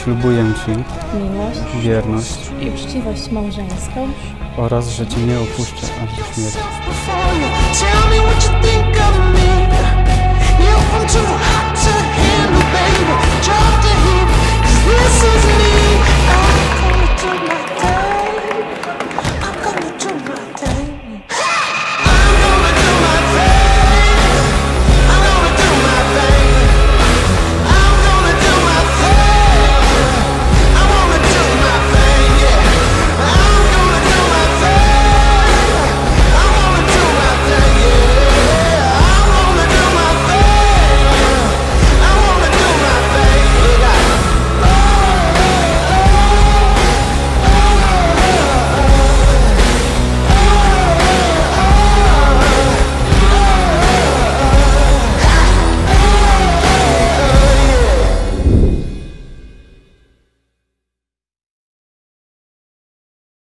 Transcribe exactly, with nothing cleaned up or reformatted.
ślubuję Ci miłość, wierność i uczciwość małżeńską oraz, że Cię nie opuszczę aż do śmierci. Tell me what you think of me. You from too hot to handle, baby. Drop the heat, 'cause this is